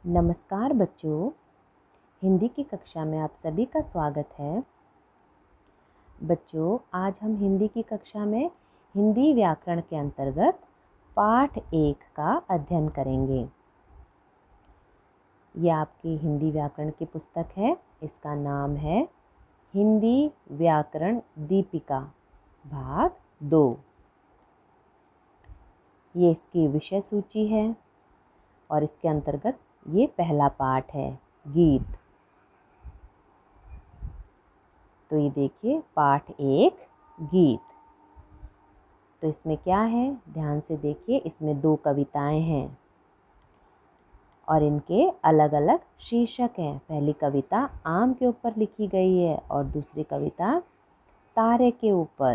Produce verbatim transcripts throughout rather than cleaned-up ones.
नमस्कार बच्चों, हिंदी की कक्षा में आप सभी का स्वागत है। बच्चों, आज हम हिंदी की कक्षा में हिंदी व्याकरण के अंतर्गत पाठ एक का अध्ययन करेंगे। ये आपकी हिंदी व्याकरण की पुस्तक है। इसका नाम है हिंदी व्याकरण दीपिका भाग दो। ये इसकी विषय सूची है और इसके अंतर्गत ये पहला पाठ है, गीत। तो ये देखिए, पाठ एक, गीत। तो इसमें क्या है, ध्यान से देखिए। इसमें दो कविताएं हैं और इनके अलग अलग शीर्षक हैं। पहली कविता आम के ऊपर लिखी गई है और दूसरी कविता तारे के ऊपर।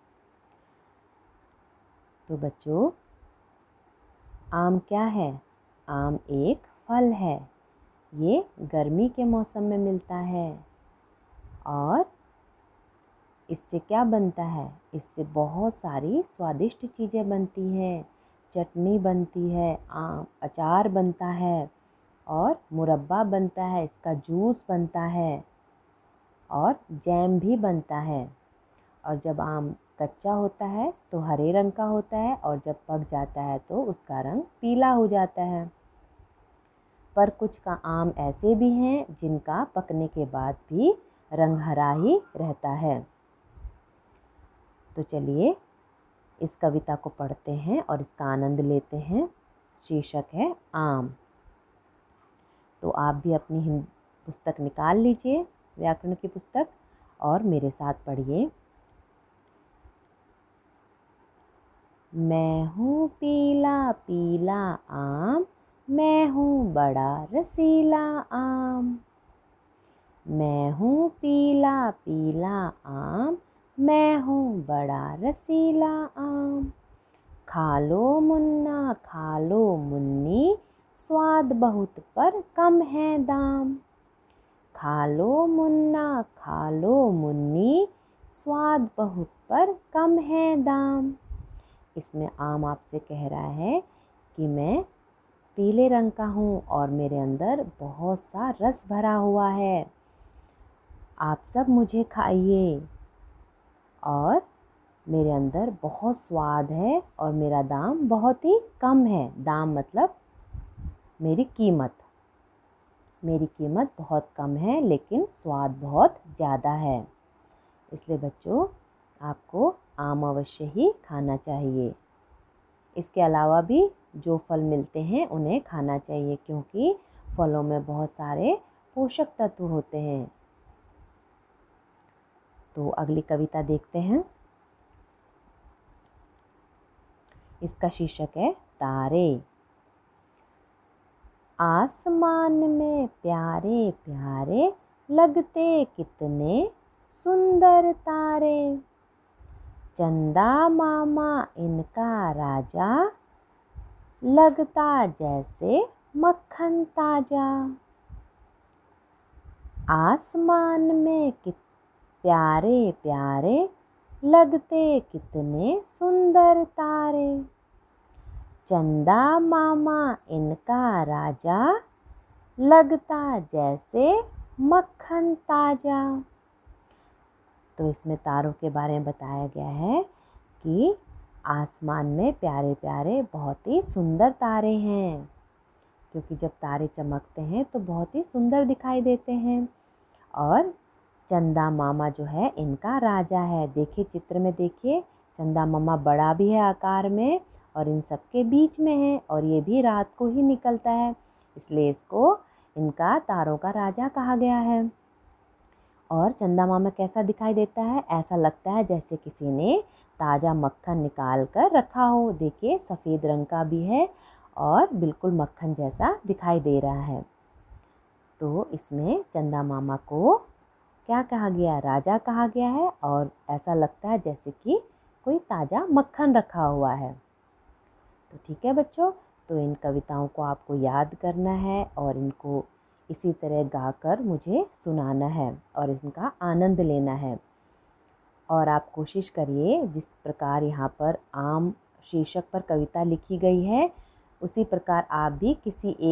तो बच्चों, आम क्या है? आम एक फल है। ये गर्मी के मौसम में मिलता है और इससे क्या बनता है? इससे बहुत सारी स्वादिष्ट चीज़ें बनती हैं। चटनी बनती है, आम अचार बनता है और मुरब्बा बनता है, इसका जूस बनता है और जैम भी बनता है। और जब आम कच्चा होता है तो हरे रंग का होता है और जब पक जाता है तो उसका रंग पीला हो जाता है। पर कुछ का आम ऐसे भी हैं जिनका पकने के बाद भी रंग हरा ही रहता है। तो चलिए इस कविता को पढ़ते हैं और इसका आनंद लेते हैं। शीर्षक है आम। तो आप भी अपनी हिंदी पुस्तक निकाल लीजिए, व्याकरण की पुस्तक, और मेरे साथ पढ़िए। मैं हूँ पीला पीला आम, मैं हूँ बड़ा रसीला आम। मैं हूँ पीला पीला आम, मैं हूँ बड़ा रसीला आम। खा लो मुन्ना खा लो मुन्नी, स्वाद बहुत पर कम है दाम। खा लो मुन्ना खा लो मुन्नी, स्वाद बहुत पर कम है दाम। इसमें आम आपसे कह रहा है कि मैं पीले रंग का हूँ और मेरे अंदर बहुत सा रस भरा हुआ है। आप सब मुझे खाइए और मेरे अंदर बहुत स्वाद है और मेरा दाम बहुत ही कम है। दाम मतलब मेरी कीमत। मेरी कीमत बहुत कम है लेकिन स्वाद बहुत ज़्यादा है। इसलिए बच्चों, आपको आम अवश्य ही खाना चाहिए। इसके अलावा भी जो फल मिलते हैं उन्हें खाना चाहिए, क्योंकि फलों में बहुत सारे पोषक तत्व होते हैं। तो अगली कविता देखते हैं। इसका शीर्षक है तारे। आसमान में प्यारे प्यारे लगते कितने सुंदर तारे। चंदा मामा इनका राजा, लगता जैसे मक्खन ताजा। आसमान में कित प्यारे प्यारे लगते कितने सुंदर तारे। चंदा मामा इनका राजा, लगता जैसे मक्खन ताजा। तो इसमें तारों के बारे में बताया गया है कि आसमान में प्यारे प्यारे बहुत ही सुंदर तारे हैं, क्योंकि जब तारे चमकते हैं तो बहुत ही सुंदर दिखाई देते हैं। और चंदा मामा जो है इनका राजा है। देखिए चित्र में, देखिए चंदा मामा बड़ा भी है आकार में और इन सब के बीच में है और ये भी रात को ही निकलता है, इसलिए इसको इनका तारों का राजा कहा गया है। और चंदा मामा कैसा दिखाई देता है? ऐसा लगता है जैसे किसी ने ताज़ा मक्खन निकाल कर रखा हो। देखिए सफ़ेद रंग का भी है और बिल्कुल मक्खन जैसा दिखाई दे रहा है। तो इसमें चंदा मामा को क्या कहा गया? राजा कहा गया है और ऐसा लगता है जैसे कि कोई ताज़ा मक्खन रखा हुआ है। तो ठीक है बच्चों, तो इन कविताओं को आपको याद करना है और इनको इसी तरह गाकर मुझे सुनाना है और इनका आनंद लेना है। और आप कोशिश करिए, जिस प्रकार यहाँ पर आम शीर्षक पर कविता लिखी गई है उसी प्रकार आप भी किसी एक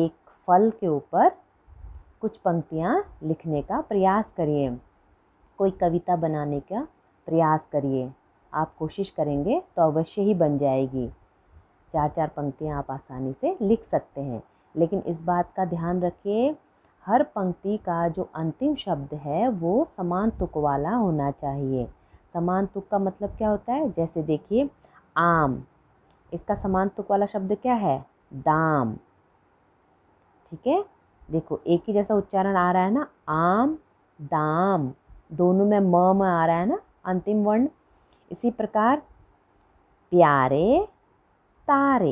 फल के ऊपर कुछ पंक्तियाँ लिखने का प्रयास करिए। कोई कविता बनाने का प्रयास करिए। आप कोशिश करेंगे तो अवश्य ही बन जाएगी। चार चार पंक्तियाँ आप आसानी से लिख सकते हैं। लेकिन इस बात का ध्यान रखिए, हर पंक्ति का जो अंतिम शब्द है वो समान तुक वाला होना चाहिए। समान तुक का मतलब क्या होता है? जैसे देखिए, आम, इसका समान तुक वाला शब्द क्या है? दाम। ठीक है, देखो एक ही जैसा उच्चारण आ रहा है ना, आम दाम, दोनों में म में आ रहा है ना अंतिम वर्ण। इसी प्रकार प्यारे तारे,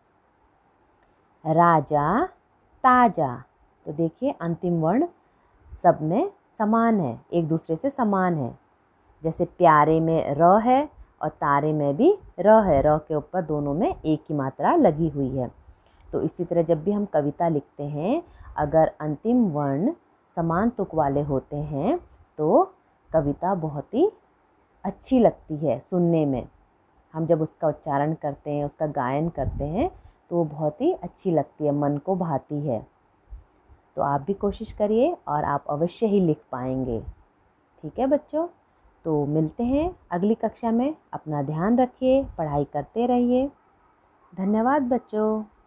राजा ताजा, तो देखिए अंतिम वर्ण सब में समान है, एक दूसरे से समान है। जैसे प्यारे में र है और तारे में भी र है, र के ऊपर दोनों में एक ही मात्रा लगी हुई है। तो इसी तरह जब भी हम कविता लिखते हैं, अगर अंतिम वर्ण समान तुक वाले होते हैं तो कविता बहुत ही अच्छी लगती है सुनने में। हम जब उसका उच्चारण करते हैं, उसका गायन करते हैं तो वो बहुत ही अच्छी लगती है, मन को भाती है। तो आप भी कोशिश करिए और आप अवश्य ही लिख पाएंगे। ठीक है बच्चों, तो मिलते हैं अगली कक्षा में। अपना ध्यान रखिए, पढ़ाई करते रहिए। धन्यवाद बच्चों।